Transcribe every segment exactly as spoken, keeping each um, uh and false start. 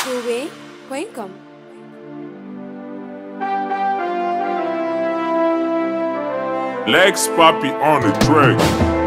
Joey point com. Legs Papi on the track.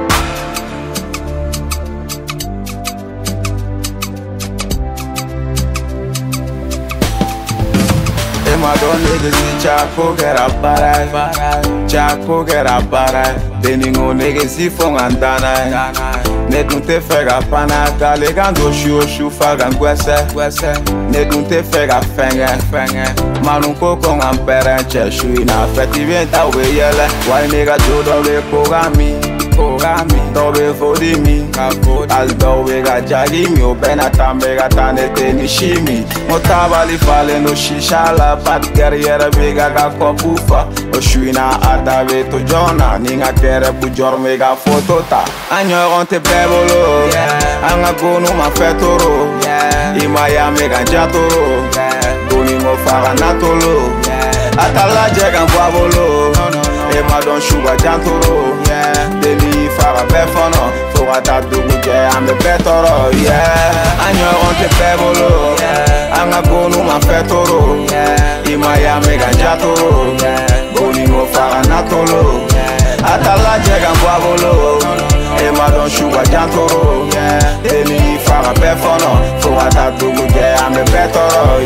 Ma don niggas in Chaco get a barai, Chaco get a barai. Beningo niggas si fong andana. Net não te fega pana, galegando shu shu fagan gwese, gwese. Net não te fega fenge, fenge. Manu koko ngampere che shu ina feti vienta we yele. Why nigga jodo we kogami, kogami. Dobe fodi mi, al dobe ga jagi mi o bena tambe ga tane te nishimi. Motabali fale no shisha la pat guerriere bega ga kopufa. O shuina adabe to jona, ninga kere bujor mega fotota. Anyo on te bebolo, anga gonu ma fetoro. I Miami ga jatoro, goni mo fara natolo. Atala jegan boabolo, e ma don shuga jantoro. Deli fara befono, fora ta dugu je ambe betoro. Anyo on te bebolo, anga gonu ma fetoro. I Miami ga jatoro, goni mo fara natolo. Atala jegan boabolo, e ma don shuga jantoro. Deli fara befono, fora ta dugu je ambe betoro.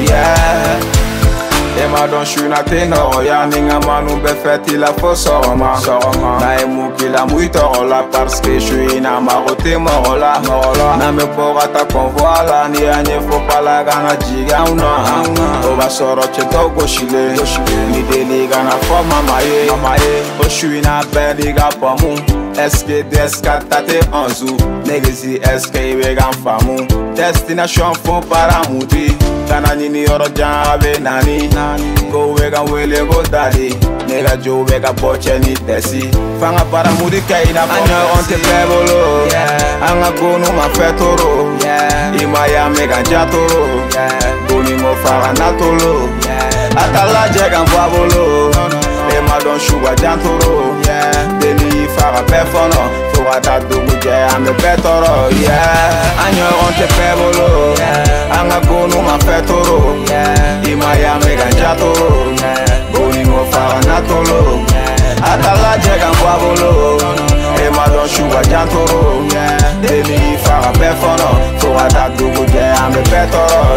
E ma don shuna te no ya ninga manu be feti la fo soroma soroma na e mu ki la muito la parce que je na marote morola morola na me porata convoila ni anye fo pala gana jiga una o ba soro che to go shile ni deli gana fo mamaye mamaye o shuina be diga pomu eske descartate anzu negezi eske we gan famu destination fo para muti kana nini oro jabe nani go wega wele go daddy nega jo wega boche ni tesi fanga para mudi kaina anya on te bebolo anga gonu ma fetoro I Miami ga jatoro goni mo fara natolo atala jegan boabolo e ma don shuga jantoro deli fara befono fora ta dugu je ambe betoro anya on te bebolo anga gonu ma fetoro I Miami ga jatoro goni mo fara natolo atala jegan boabolo e ma don shuga jantoro deli fara befono fora ta dugu je ambe betoro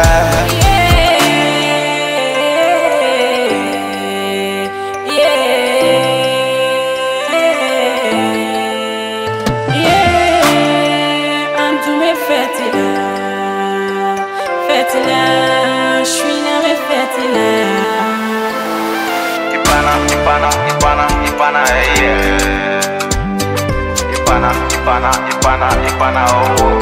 Ipana, Ipana, Ipana, yeah. Ipana, Ipana, Ipana, Ipana, oh.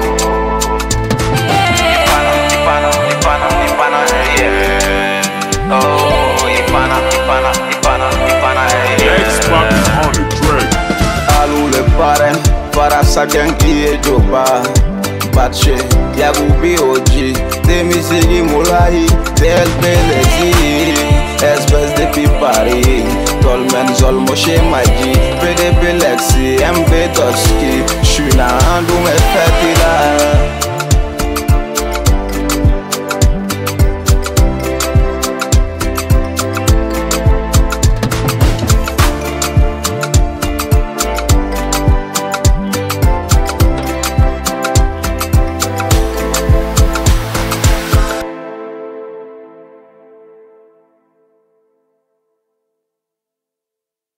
Ipana, Ipana, Ipana, Ipana, yeah. Oh, Ipana, Ipana, Ipana, Ipana, yeah. Legs Papi on the track. Alu le parem, para saken iye joba. Batche, yagubi oji, demi sigi mulahi, del belezi. Espèce de pipari, tolmen zol moshe maji, P D P Lexi, M B Toski, Shuna andu me fetila.